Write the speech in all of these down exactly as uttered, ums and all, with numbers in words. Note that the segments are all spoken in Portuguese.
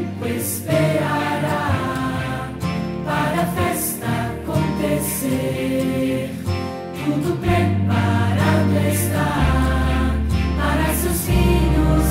tempo esperará para a festa acontecer. Tudo preparado está para seus filhos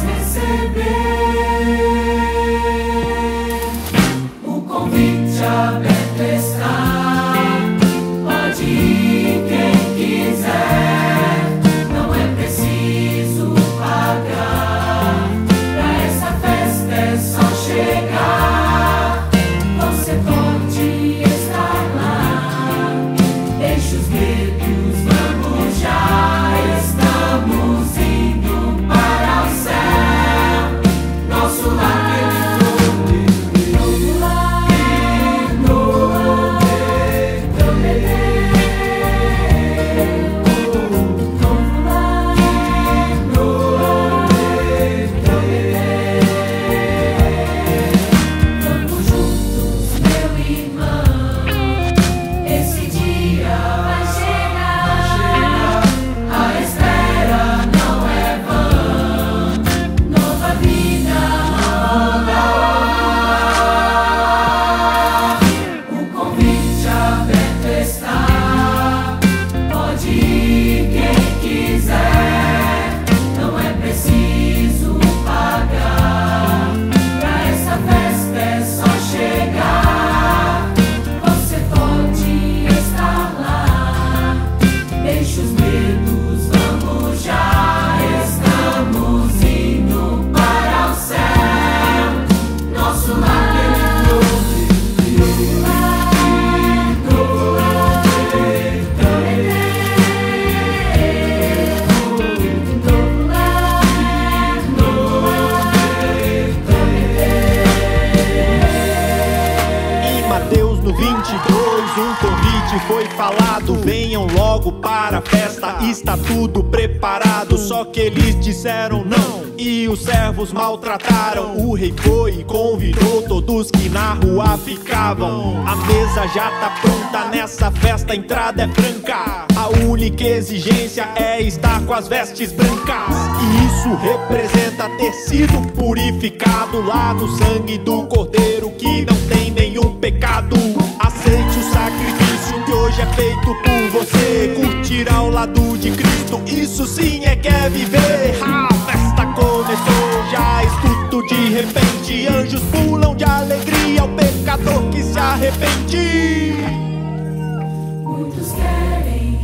receber. O convite aberto está, pode ir quem quiser, não é preciso pagar. Pra essa festa é só chegar, você pode estar lá. Deixa os medos, vamos já, estamos indo para o céu. Nosso lar foi falado, venham logo para a festa, está tudo preparado. Só que eles disseram não e os servos maltrataram. O rei foi e convidou todos que na rua ficavam. A mesa já tá pronta, nessa festa a entrada é franca. A única exigência é estar com as vestes brancas. E isso representa ter sido purificado lá no sangue do cordeiro que não tem nenhum pecado. Aceite o sacrifício que hoje é feito por você. Curtir ao lado de Cristo, isso sim é que é viver. A festa começou, já escuto de repente. Anjos pulam de alegria ao pecador que se arrepende. Muitos querem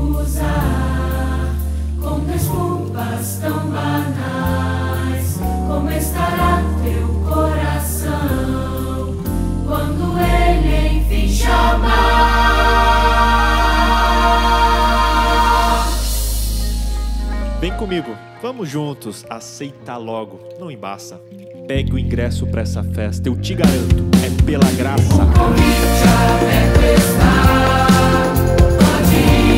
recusar com desculpas tão banais. Como estará teu coração quando ele enfim chamar? Vem comigo, vamos juntos, aceita logo, não embaça. Pegue o ingresso pra essa festa, eu te garanto, é pela graça. O convite aberto está, pode ir.